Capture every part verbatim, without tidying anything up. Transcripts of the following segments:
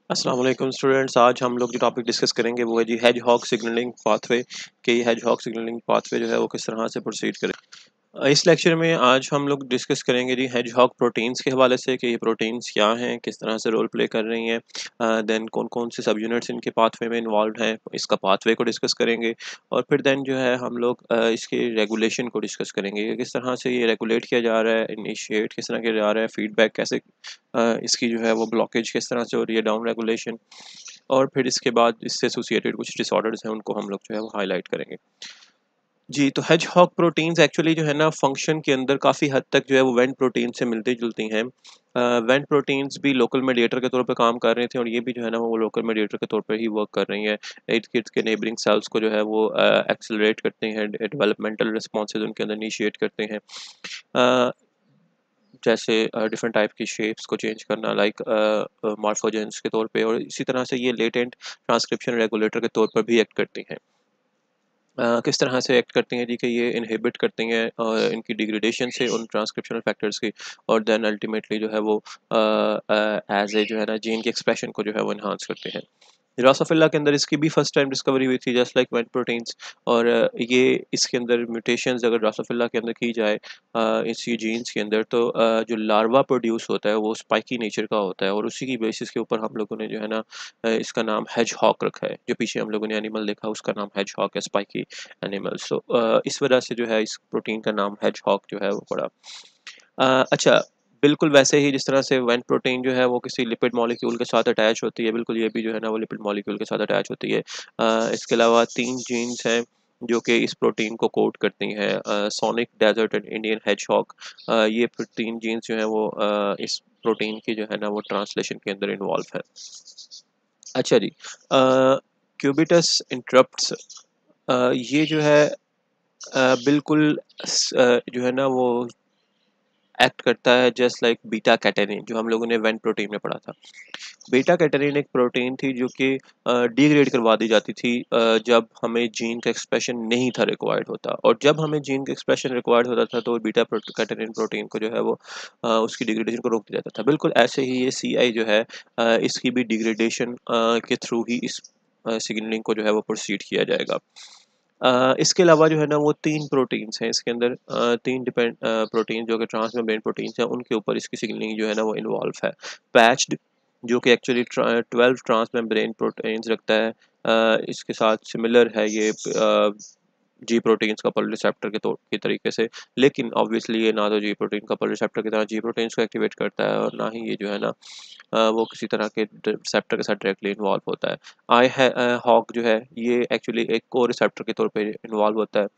अस्सलाम वालेकुम स्टूडेंट्स। आज हम लोग जो टॉपिक डिस्कस करेंगे वो है जी हेज हॉग सिग्नलिंग पाथवे कि हेज हॉग सिग्नलिंग पाथवे जो है वो किस तरह से प्रोसीड करें। अ, इस लेक्चर में आज हम लोग डिस्कस करेंगे जी हेज हॉग प्रोटीन्स के हवाले से कि ये प्रोटीन्स क्या हैं, किस तरह से रोल प्ले कर रही हैं, देन कौन कौन से सब यूनिट्स इनके पाथवे में इन्वॉल्व हैं, इसका पाथवे को डिस्कस करेंगे। और फिर देन जो है हम लोग अ, इसके रेगुलेशन को डिस्कस करेंगे कि किस तरह से ये रेगुलेट किया जा रहा है, इनिशिएट किस तरह किया जा रहा है, फीडबैक कैसे अ, इसकी जो है वो ब्लॉकेज किस तरह से हो रही है, डाउन रेगुलेशन। और फिर इसके बाद इससे एसोसिएटेड कुछ डिसऑर्डर्स हैं उनको हम लोग जो है वो हाईलाइट करेंगे। जी, तो हेजहॉग प्रोटीन्स एक्चुअली जो है ना फंक्शन के अंदर काफ़ी हद तक जो है वो वेंट प्रोटीन से मिलती-जुलती हैं। अ, वेंट प्रोटीन्स भी लोकल मीडिएटर के तौर पे काम कर रहे थे और ये भी जो है ना वो लोकल मीडिएटर के तौर पे ही वर्क कर रही हैं। इर्द-गिर्द के नेबरिंग सेल्स को जो है वो अ, एक्सेलरेट करते हैं, डेवलपमेंटल रिस्पॉन्सेज़ उनके अंदर इनिशिएट करते हैं। अ, जैसे डिफरेंट टाइप की शेप्स को चेंज करना लाइक मॉर्फोजेंस के तौर पे, और इसी तरह से ये लेटेंट ट्रांसक्रिप्शन रेगुलेटर के तौर पर भी एक्ट करती हैं। अ, किस तरह से एक्ट करती हैं जी कि ये इनहिबिट करती हैं और इनकी डिग्रेडेशन से उन ट्रांसक्रिप्शनल फैक्टर्स की, और देन अल्टीमेटली जो है वो एज ए जो है ना जीन की एक्सप्रेशन को जो है वो इन्हांस करते हैं। ड्रोसोफिला के अंदर इसकी भी फर्स्ट टाइम डिस्कवरी हुई थी जस्ट लाइक वेंट प्रोटीन्स। और अ, ये इसके अंदर म्यूटेशंस अगर ड्रोसोफिला के अंदर की जाए अ, इसी जीन्स के अंदर, तो अ, जो लार्वा प्रोड्यूस होता है वो स्पाइकी नेचर का होता है, और उसी की बेसिस के ऊपर हम लोगों ने जो है ना अ, इसका नाम हेज हॉक रखा है। जो पीछे हम लोगों ने एनिमल देखा उसका नाम हेज हॉक है, स्पाइकी एनिमल। सो इस वजह से जो है इस प्रोटीन का नाम हेज हॉक जो है वो पड़ा। अ, अच्छा, बिल्कुल वैसे ही जिस तरह से वेंट प्रोटीन जो है वो किसी लिपिड मॉलिक्यूल के साथ अटैच होती है, बिल्कुल ये भी जो है ना वो लिपिड मॉलिक्यूल के साथ अटैच होती है। अ, इसके अलावा तीन जीन्स हैं जो कि इस प्रोटीन को कोड करती हैं, uh, sonic, desert and Indian hedgehog. Uh, ये फिर तीन जीन्स जो हैं वो अ, इस प्रोटीन की जो है ना वो ट्रांसलेशन के अंदर इन्वॉल्व है। अच्छा जी, क्यूबिटस इंटरप्ट्स, ये जो है अ, बिल्कुल स- अ, जो है ना वो एक्ट करता है जस्ट लाइक बीटा कैटेनिन, जो हम लोगों ने वेंट प्रोटीन में पढ़ा था। बीटा कैटेनिन एक प्रोटीन थी जो कि डिग्रेड करवा दी जाती थी अ, जब हमें जीन का एक्सप्रेशन नहीं था रिक्वायर्ड होता, और जब हमें जीन का एक्सप्रेशन रिक्वायर्ड होता था तो बीटा कैटेनिन प्रोटीन को जो है वो अ, उसकी डिग्रेडेशन को रोक दिया जाता था। बिल्कुल ऐसे ही ये सी आई जो है अ, इसकी भी डिग्रेडेशन के थ्रू ही इस सिग्नलिंग को जो है वो प्रोसीड किया जाएगा। अ, इसके अलावा जो है ना वो तीन प्रोटीन्स हैं इसके अंदर, अ, तीन डिपेंड प्रोटीन जो कि ट्रांसमेम्ब्रेन प्रोटीन्स हैं, उनके ऊपर इसकी सिग्नलिंग जो है ना वो इन्वॉल्व है। पैच्ड, जो कि एक्चुअली ट्वेल्व ट्रांसमेम्ब्रेन प्रोटीन्स रखता है, अ, इसके साथ सिमिलर है ये जी प्रोटीन्स कपल रिसेप्टर के तौर के तरीके से, लेकिन ऑब्वियसली ये ना तो जी प्रोटीन कपल रिसेप्टर की तरह जी प्रोटीन्स को एक्टिवेट करता है, और ना ही ये जो है ना अ, वो किसी तरह के रिसेप्टर के साथ डायरेक्टली इन्वॉल्व होता है। आई है हॉक जो है ये एक्चुअली एक को रिसेप्टर के तौर पे इन्वॉल्व होता है।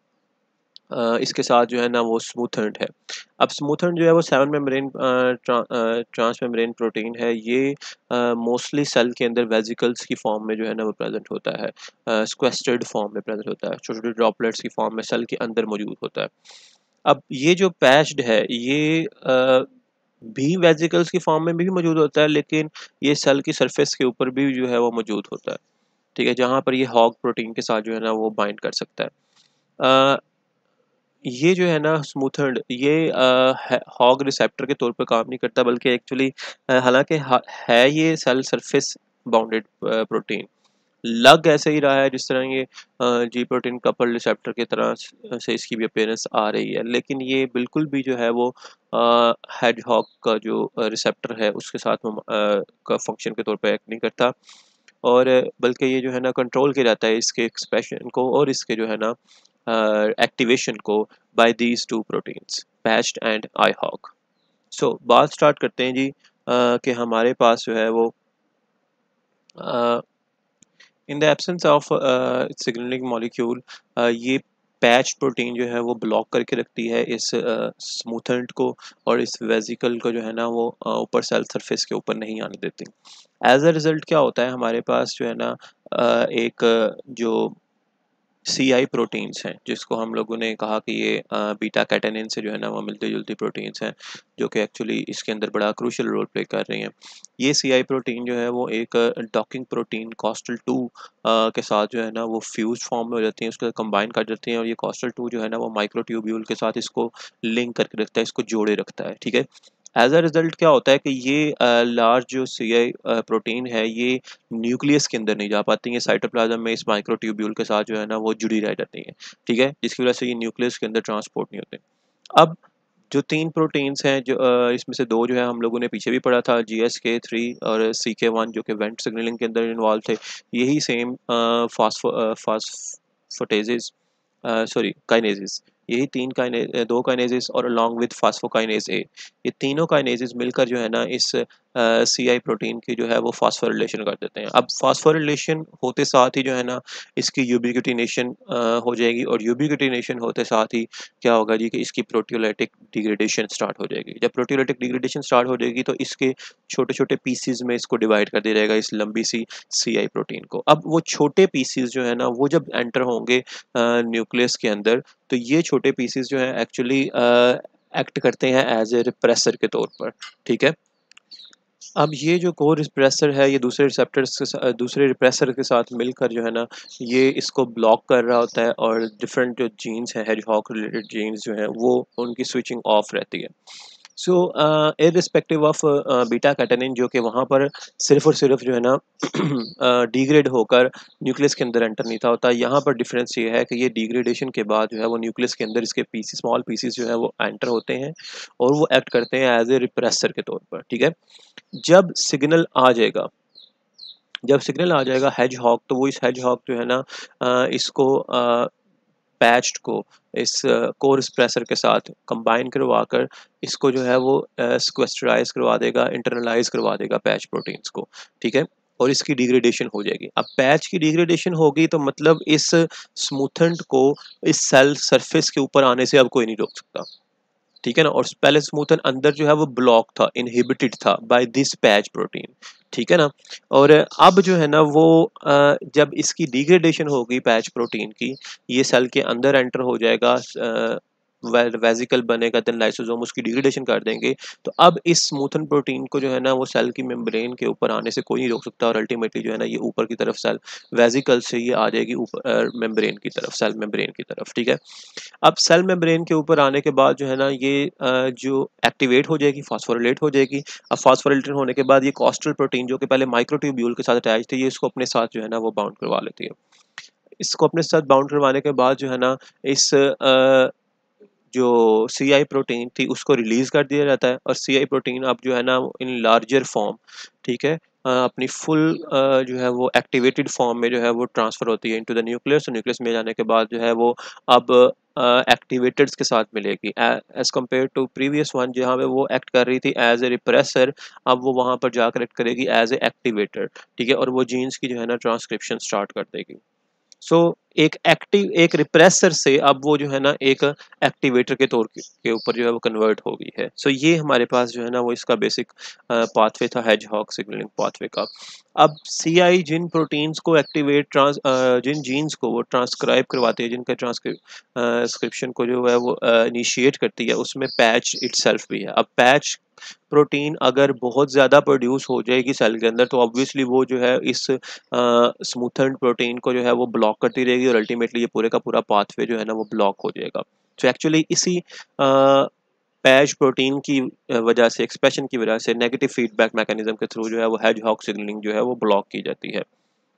अ, इसके साथ जो है ना वो स्मूथर्ड है। अब स्मूथर्ड जो है वो seven membrane transmembrane protein है। ये मोस्टली सेल के अंदर वेजिकल्स की फॉर्म में जो है ना वो प्रेजेंट होता है, स्क्वेस्टर्ड फॉर्म में प्रेजेंट होता है, छोटे छोटे ड्रॉपलेट्स की फॉर्म में सेल के अंदर मौजूद होता है। अब ये जो पैच्ड है ये अ, भी वेजिकल्स की फॉर्म में भी मौजूद होता है, लेकिन ये सेल की सरफेस के ऊपर भी जो है वो मौजूद होता है। ठीक है, जहाँ पर ये हॉग प्रोटीन के साथ जो है ना वो बाइंड कर सकता है। अ, ये जो है ना स्मूथर्ड ये हॉग रिसेप्टर के तौर पे काम नहीं करता, बल्कि एक्चुअली हालांकि हा- है ये सेल सरफेस बाउंडेड प्रोटीन, लग ऐसे ही रहा है जिस तरह ये जी प्रोटीन कपल रिसेप्टर की तरह से इसकी भी अपीयरेंस आ रही है, लेकिन ये बिल्कुल भी जो है वो हेडहॉग का जो रिसेप्टर है उसके साथ वो, अ, का फंक्शन के तौर पे एक्ट नहीं करता, और बल्कि ये जो है ना कंट्रोल किया जाता है इसके एक्सप्रेशन को और इसके जो है ना एक्टिवेशन को by these two proteins, patched and I hog. So बात स्टार्ट करते हैं जी, अ, कि हमारे पास जो है वो in the absence of signalling molecule, ये पैच प्रोटीन जो है वो ब्लॉक करके रखती है इस स्मूथेंट को, और इस वेजिकल को जो है ना वो अ, ऊपर सेल सरफेस के ऊपर नहीं आने देती। एज अ रिजल्ट क्या होता है हमारे पास जो है ना अ, एक अ, जो सी आई प्रोटीन्स हैं, जिसको हम लोगों ने कहा कि ये बीटा कैटेनिन से जो है ना वो मिलती जुलती प्रोटीन्स हैं, जो कि एक्चुअली इसके अंदर बड़ा क्रूशियल रोल प्ले कर रही हैं। ये सी आई प्रोटीन जो है वो एक डॉकिंग प्रोटीन कॉस्टल टू के साथ जो है ना वो फ्यूज फॉर्म में हो जाती हैं, उसके साथ कंबाइन कर जाती हैं, और ये कॉस्टल टू जो है ना वो माइक्रोट्यूब्यूल के साथ इसको लिंक करके रखता है, इसको जोड़े रखता है। ठीक है, एज अ रिजल्ट क्या होता है कि ये लार्ज जो सी आई प्रोटीन है ये न्यूक्लियस के अंदर नहीं जा पाती, ये साइटोप्लाज्म में इस माइक्रोट्यूब्यूल के साथ जो है ना वो जुड़ी रह जाती हैं, ठीक है, जिसकी वजह से ये न्यूक्लियस के अंदर ट्रांसपोर्ट नहीं होते। अब जो तीन प्रोटीन्स हैं जो अ, इसमें से दो जो है हम लोगों ने पीछे भी पढ़ा था, जी एस के थ्री और सी के वन जो कि वेंट सिग्नलिंग के अंदर इन्वॉल्व थे, यही same phospho phosphatases sorry kinases, यही तीन काइने दो काइनेजेस और अलॉन्ग विद फास्फोकाइनेज ए, ये तीनों काइनेजेस मिलकर जो है ना इस सी आई प्रोटीन की जो है वो फास्फोरिलेशन कर देते हैं। अब फास्फोरिलेशन होते साथ ही जो है ना इसकी यूबिक्विटिनेशन हो जाएगी, और यूबिक्विटिनेशन होते साथ ही क्या होगा जी कि इसकी प्रोटियोलाइटिक डिग्रेडेशन स्टार्ट हो जाएगी। जब प्रोटियोलाइटिक डिग्रेडेशन स्टार्ट हो जाएगी तो इसके छोटे छोटे पीसीज में इसको डिवाइड कर दिया जाएगा, इस लंबी सी सी आई प्रोटीन को। अब वो छोटे पीसीज जो है ना वो जब एंटर होंगे न्यूक्लियस के अंदर, तो ये छोटे पीसीज जो है एक्चुअली एक्ट करते हैं एज ए रिप्रेसर के तौर पर, ठीक है। अब ये जो कोर रिप्रेसर है ये दूसरे रिसेप्टर्स के साथ, दूसरे रिप्रेसर के साथ मिलकर जो है ना ये इसको ब्लॉक कर रहा होता है, और डिफरेंट जो जीन्स हैं हेजहॉग रिलेटेड जीन्स जो हैं वो उनकी स्विचिंग ऑफ रहती है। So irrespective of beta catenin जो कि वहाँ पर सिर्फ और सिर्फ जो है ना डिग्रेड होकर न्यूक्लियस के अंदर एंटर नहीं था होता, यहाँ पर डिफरेंस ये है कि ये डिग्रेडेशन के बाद जो है वो न्यूक्लियस के अंदर इसके पीसी स्मॉल पीसीज जो है वो एंटर होते हैं और वो एक्ट करते हैं एज ए रिप्रेसर के तौर पर, ठीक है। जब सिग्नल आ जाएगा जब सिग्नल आ जाएगा हेजहॉग, तो वो इस हेजहॉग जो है ना अ, इसको पैच्ड को इस कोर एक्सप्रेसर के साथ कंबाइन करवा कर इसको जो है वो स्क्वेस्टराइज करवा देगा, इंटरनलाइज करवा देगा पैच प्रोटीन्स को, ठीक है, और इसकी डिग्रेडेशन हो जाएगी। अब पैच की डिग्रेडेशन होगी तो मतलब इस स्मूथेंट को इस सेल सरफेस के ऊपर आने से अब कोई नहीं रोक सकता, ठीक है ना। और पहले स्मूथन अंदर जो है वो ब्लॉक था, इनहिबिटेड था बाय दिस पैच प्रोटीन, ठीक है ना। और अब जो है ना वो अ, जब इसकी डिग्रेडेशन होगी पैच प्रोटीन की, ये सेल के अंदर एंटर हो जाएगा, वेजिकल बनेगा, देन लाइसोसोम उसकी डिग्रेडेशन कर देंगे। तो अब इस स्मूथन प्रोटीन को जो है ना वो सेल की मेम्ब्रेन के ऊपर आने से कोई नहीं रोक सकता, और अल्टीमेटली जो है ना ये ऊपर की तरफ सेल वेजिकल से ये आ जाएगी ऊपर मेम्ब्रेन की तरफ, सेल मेम्ब्रेन की तरफ, ठीक है। अब सेल मेम्ब्रेन के ऊपर आने के बाद जो है ना ये अ, जो एक्टिवेट हो जाएगी, फास्फोरिलेट हो जाएगी। अब फास्फोरिलेट होने के बाद ये कॉस्टल प्रोटीन जो कि पहले माइक्रोट्यूब्यूल के साथ अटैच थी, ये इसको अपने साथ जो है ना वो बाउंड करवा लेती है। इसको अपने साथ बाउंड करवाने के बाद जो है ना इस अ, जो सी आई प्रोटीन थी उसको रिलीज कर दिया जाता है, और सी आई प्रोटीन अब जो है ना इन लार्जर फॉर्म, ठीक है, अ, अपनी फुल जो है वो एक्टिवेटेड फॉर्म में जो है वो ट्रांसफर होती है इनटू द न्यूक्लियस। न्यूक्लियस में जाने के बाद जो है वो अब एक्टिवेटर्स के साथ मिलेगी as compare to previous one जहाँ पे वो एक्ट कर रही थी एज ए रिप्रेसर, अब वो वहाँ पर जाकर एक्ट करेगी एज ए एक्टिवेटर, ठीक है, और वो जीन्स की जो है ना ट्रांसक्रिप्शन स्टार्ट कर देगी। सो so, एक एक्टिव एक रिप्रेसर से अब वो जो है ना एक एक्टिवेटर के तौर के ऊपर जो है वो कन्वर्ट हो गई है। सो so, ये हमारे पास जो है ना वो इसका बेसिक पाथवे था हेजहॉग सिग्नलिंग पाथवे का। अब सी आई जिन प्रोटीन्स को एक्टिवेट ट्रांस जिन जीन्स को वो ट्रांसक्राइब करवाती है, जिनका ट्रांसक्रिप्शन को जो है वो इनिशिएट करती है, उसमें पैच इटसेल्फ भी है। अब पैच प्रोटीन अगर बहुत ज़्यादा प्रोड्यूस हो जाएगी सेल के अंदर तो ऑब्वियसली वो जो है इस स्मूथेंड प्रोटीन को जो है वो ब्लॉक करती रहेगी, और अल्टीमेटली ये पूरे का पूरा पाथवे जो है ना वो ब्लॉक हो जाएगा। तो एक्चुअली इसी पैच प्रोटीन की वजह से, एक्सप्रेशन की वजह से, नेगेटिव फीडबैक मैकेनिज्म के थ्रू जो है वो हेजहॉग सिग्नलिंग जो है वो ब्लॉक की जाती है।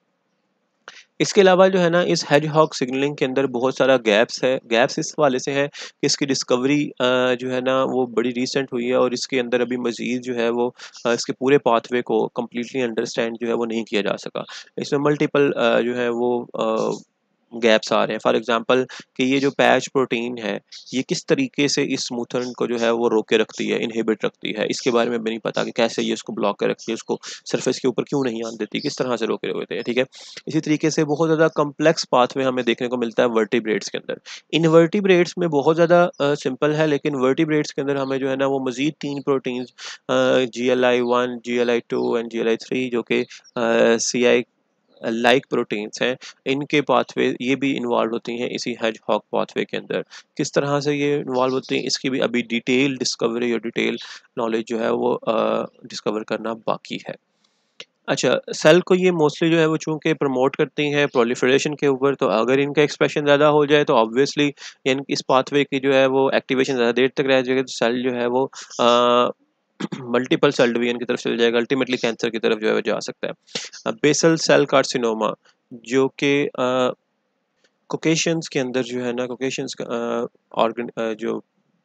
इसके अलावा जो है ना इस हेजहॉग सिग्नलिंग के अंदर बहुत सारा गैप्स है। गैप्स इस वाले से है कि इसकी डिस्कवरी जो है ना वो बड़ी रीसेंट हुई है, और इसके अंदर अभी मज़ीद जो है वो इसके पूरे पाथवे को कम्प्लीटली अंडरस्टैंड जो है वो नहीं किया जा सका। इसमें मल्टीपल जो है वो गैप्स आ रहे हैं। फॉर एग्जांपल कि ये जो पैच प्रोटीन है ये किस तरीके से इस स्मूथन को जो है वो रोके रखती है, इनहिबिट रखती है, इसके बारे में भी नहीं पता कि कैसे ये इसको ब्लॉक कर रखती है, उसको सरफेस के ऊपर क्यों नहीं आने देती, किस तरह से रोके होते हैं, ठीक है। इसी तरीके से बहुत ज़्यादा कम्प्लेक्स पाथवे हमें देखने को मिलता है वर्टिब्रेट्स के अंदर। इनवर्टिब्रेट्स में बहुत ज़्यादा सिंपल है, लेकिन वर्टिब्रेट्स के अंदर हमें जो है ना वो मज़ीद तीन proteins G L I one, G L I two and G L I three जो कि सी आई लाइक प्रोटीन्स हैं, इनके पाथवे ये भी इन्वॉल्व होती हैं इसी हेजहॉग पाथवे के अंदर। किस तरह से ये इन्वॉल्व होती हैं इसकी भी अभी डिटेल डिस्कवरी और डिटेल नॉलेज जो है वो डिस्कवर करना बाकी है। अच्छा, सेल को ये मोस्टली जो है वो चूँकि प्रमोट करती हैं प्रोलिफरेशन के ऊपर, तो अगर इनका एक्सप्रेशन ज़्यादा हो जाए तो ऑब्वियसली इन इस पाथवे की जो है वो एक्टिवेशन ज़्यादा देर तक रह जाएगी, तो सेल जो है वो मल्टीपल सेल डिवीजन की तरफ चले जाएगा, अल्टीमेटली कैंसर की तरफ जो है वो जा सकता है। बेसल सेल कार्सिनोमा जो कि कोकेशंस के अंदर जो है ना, कोकेशंस ऑर्गन जो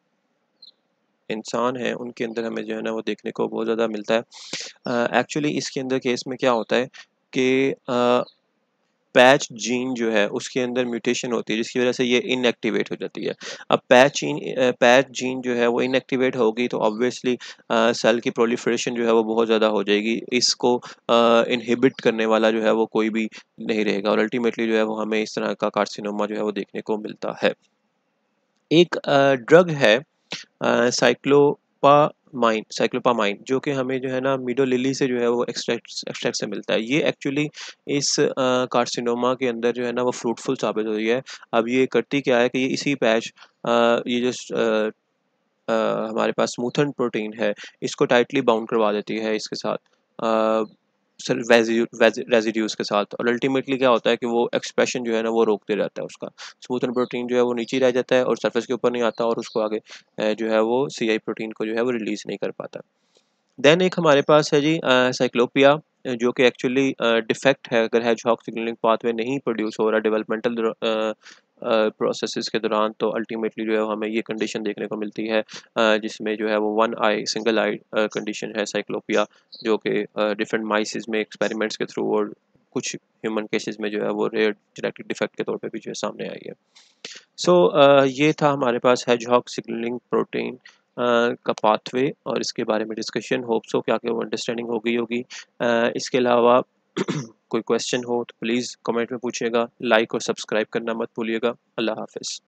इंसान है उनके अंदर हमें जो है ना वो देखने को बहुत ज़्यादा मिलता है। एक्चुअली इसके अंदर केस में क्या होता है कि पैच जीन जो है उसके अंदर म्यूटेशन होती है जिसकी वजह से ये इनएक्टिवेट हो जाती है। अब पैच जीन पैच जीन जो है वो इनएक्टिवेट होगी तो ऑब्वियसली सेल की प्रोलिफरेशन जो है वो बहुत ज़्यादा हो जाएगी। इसको इनहिबिट करने वाला जो है वो कोई भी नहीं रहेगा और अल्टीमेटली जो है वो हमें इस तरह का कार्सिनोमा जो है वो देखने को मिलता है। एक ड्रग है साइक्लोपामाइन साइक्लोपामाइन जो कि हमें जो है ना मीडो लिली से जो है वो एक्सट्रैक्ट एक्सट्रैक्ट से मिलता है। ये एक्चुअली इस कार्सिनोमा के अंदर जो है ना वो फ्रूटफुल साबित हो रही है। अब ये करती क्या है कि ये इसी पैच ये जो uh, uh, हमारे पास स्मूथन प्रोटीन है इसको टाइटली बाउंड करवा देती है इसके साथ uh, रेजिड्यूज के साथ और अल्टीमेटली क्या होता है कि वो एक्सप्रेशन जो है ना वो रोकते रहता है उसका। स्मूथन प्रोटीन जो है वो नीचे रह जाता है और सरफेस के ऊपर नहीं आता और उसको आगे जो है वो सी आई प्रोटीन को जो है वो रिलीज नहीं कर पाता। देन एक हमारे पास है जी साइक्लोपिया जो कि एक्चुअली डिफेक्ट है। अगर हैजहॉग सिग्नलिंग पाथवे नहीं प्रोड्यूस हो रहा डेवलपमेंटल प्रोसेसेस के दौरान तो अल्टीमेटली जो है हमें ये कंडीशन देखने को मिलती है जिसमें जो है वो one eye single eye condition है साइक्लोपिया जो कि डिफरेंट माइसिस में एक्सपेरिमेंट्स के थ्रू और कुछ ह्यूमन केसेस में जो है वो रेयर जेनेटिक डिफेक्ट के तौर पे भी जो है सामने आई है। सो so, uh, ये था हमारे पास हैजहॉग सिग्नलिंग प्रोटीन uh, का पाथवे और इसके बारे में डिस्कशन। होप सो कि आपको अंडरस्टैंडिंग हो गई होगी। uh, इसके अलावा कोई क्वेश्चन हो तो प्लीज़ कमेंट में पूछिएगा। लाइक और सब्सक्राइब करना मत भूलिएगा। अल्लाह हाफिज़।